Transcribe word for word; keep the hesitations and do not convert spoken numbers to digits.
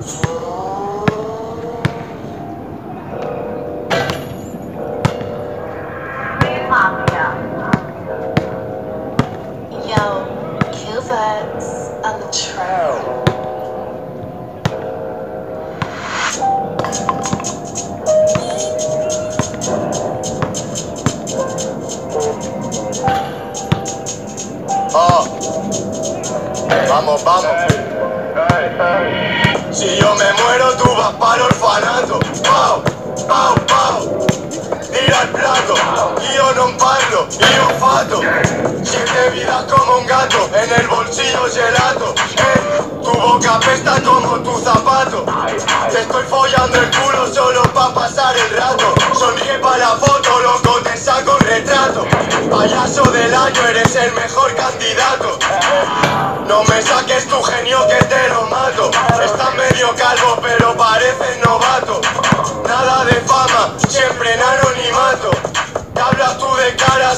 Yo, Q-Vex on the trail. Oh, vamos, vamos. Si yo me muero, tú vas para el orfanato. Pau, pau, pau. Tira el plato, y yo no parlo, y yo fato. Siete vidas como un gato, en el bolsillo gelato. Eh, tu boca apesta como tu zapato. Te estoy follando el culo solo pa' pasar el rato. Sonríe pa' la foto, loco, te saco el retrato. Payaso del año, eres el mejor candidato. No me saques tu genio que te lo mato. Estás medio calvo pero pareces novato. Nada de fama, siempre en anonimato. Te hablas tú de cara